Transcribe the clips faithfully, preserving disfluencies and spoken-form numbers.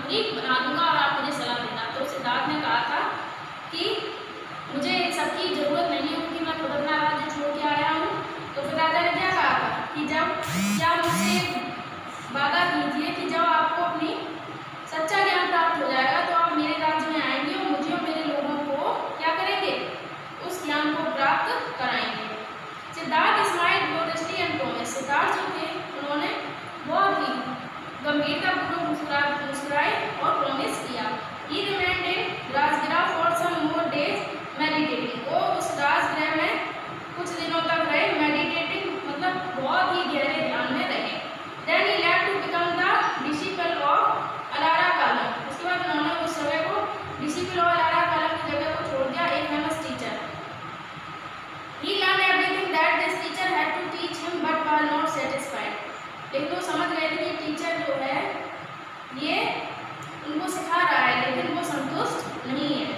पूरी बना दूंगा और आप मुझे सलाह देना। तो सिद्धार्थ ने कहा था कि मुझे सबकी ज़रूरत नहीं है क्योंकि मैं खुद अपना राज्य छोड़ के आया हूँ। तो फिर राजा ने क्या कहा था कि जब क्या मुझसे वादा कीजिए कि जब आपको अपनी सच्चा ज्ञान प्राप्त हो जाएगा तो आप मेरे राज्य में आएंगे और मुझे और मेरे लोगों को क्या करेंगे, उस ज्ञान को प्राप्त कराएंगे। Siddhartha smiled gloriously and promised. Siddhartha जो थे उन्होंने बहुत ही गंभीरतापूर्वक मुस्कुरा मुस्कुराए और प्रॉमिस किया। He remained in Rajagriha for some more days meditating. वो उस राजगृह में कुछ दिनों तक रहे, मेडिटेटिंग मतलब बहुत ही गहरे ध्यान में रहे। Then he left to become the disciple of Alara Kalama. उसके बाद उन्होंने उस जगह को डिसिपल ऑफ अलारा कालम की जगह को छोड़ दिया, एक famous teacher. He learned everything that this teacher had to teach him, but was not satisfied. लेकिन वो समझ गए थे कि टीचर जो है ये उनको सिखा रहा है लेकिन वो संतुष्ट नहीं है।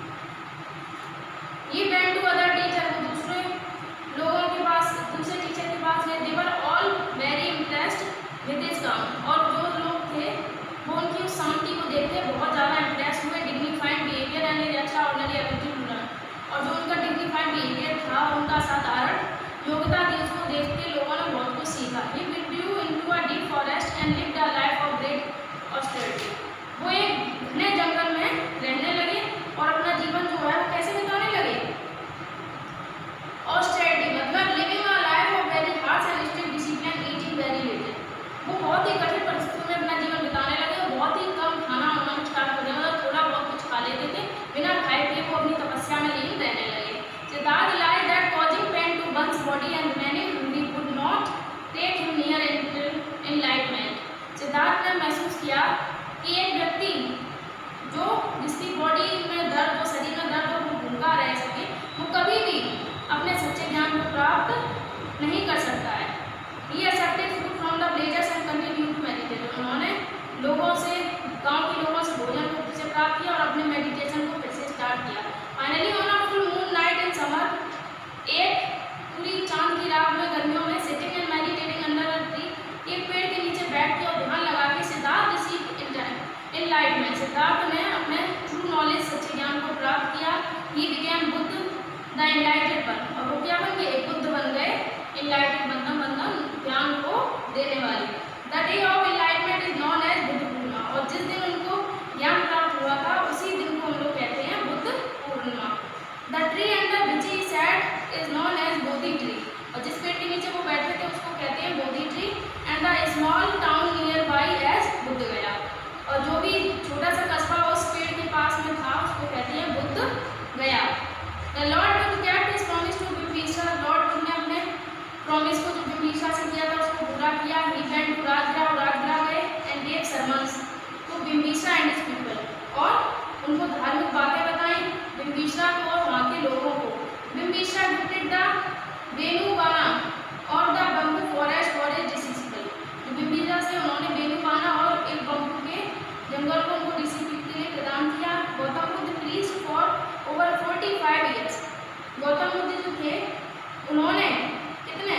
He went to other teacher, वो दूसरे लोगों के पास, दूसरे टीचर के पास गए। They were all very impressed with his calm. और जो लोग थे वो उनकी उस शांति को देख के बहुत ज़्यादा इम्प्रेस हुए। dignified behavior and his extraordinary ability to learn। और जो उनका dignified behavior था, उनका साधारण योग्यता थी, उसको देख के लोगों ने बहुत कुछ सीखा। He withdrew into a deep forest and lived a life of great austerity। वो एक घने जंगल में रहने लगे और अपना जीवन जो है वो कैसे बिताने लगे, austerity मतलब living a life of very harsh and strict discipline, eating very little। वो बहुत ही कठिन परिस्थितियों में अपना जीवन बिताने लगे और बहुत ही कम खाना उन्होंने स्टार्ट कर दिया, मतलब थोड़ा बहुत कुछ खा लेते थे, बिना खाए पिए वो अपनी तपस्या में लीन रहने लगे। Siddharth realized that causing pain to one's body and remaining hungry would not take him near enlightenment। Siddharth ने महसूस किया कि एक व्यक्ति जो जिसकी बॉडी में दर्द हो, शरीर में दर्द हो, वो भूखा रह सके, वो कभी भी अपने सच्चे ज्ञान को प्राप्त नहीं कर सकता है। He accepted food from the villagers and continued to meditate। उन्होंने लोगों से, गांव के लोगों से भोजन को फिर से प्राप्त किया और अपने मेडिटेशन को फिर से स्टार्ट किया। Finally on a full moon night in summer, एक पूरी चांद की रात में गर्मियों में, sitting and meditating under a tree, एक पेड़ के नीचे बैठ के और ध्यान लगा के सिद्धार्थ रिसीव्ड एनलाइटमेंट। सिद्धार्थ ने अपने ट्रू नॉलेज, सच्चे ज्ञान को प्राप्त किया। He became Buddha the enlightened one. और वो क्या बन गए, एक बुद्ध बन गए, एनलाइटेड बनना मतलब ज्ञान को देने वाले। The day of enlightenment is known as Buddha Purnima. और जिस दिन उनको ज्ञान प्राप्त हुआ था उसी दिन को हम लोग कहते हैं Buddha Purnima. The tree under which he sat is known as Bodhi tree. और जिस पेड़ के नीचे वो बैठे थे उसको कहते हैं Bodhi tree. And the small town nearby as Bodh Gaya. और जो भी छोटा सा कस्बा उस पेड़ के पास में था उसको कहते हैं Bodh Gaya. The Lord Buddha kept his promise to Bimbisara. Lord Buddha ने अपने प्रॉमिस को जो बिम्बिसार से किया था उसको पूरा किया। ही वेंट टू राजगृह, और राजगृह गए and gave sermons to Bimbisara and his people. और उनको धार्मिक बातें बताई बिम्बिसार को और वहाँ के लोगों को। बिम्बिसार गिफ्टेड द वेणुवाना और the bamboo forest for his disciple. Bimbisara से उन्होंने वेणुवाना और एक बम्बू के जंगल को उनको डिसिपल के लिए प्रदान किया। Gautam Buddha preached for over forty five years. Gautam Buddha जो थे उन्होंने कितने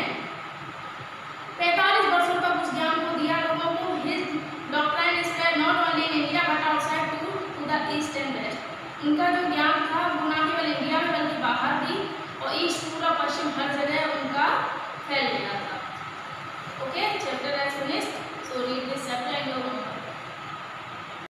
पैंतालीस वर्षों तक उस ज्ञान को दिया लोगों को। His doctrine spread not only in India but outside to to the east and west. उनका जो ज्ञान था वो न केवल इंडिया में बल्कि बाहर भी और ईस्ट पूरा पश्चिम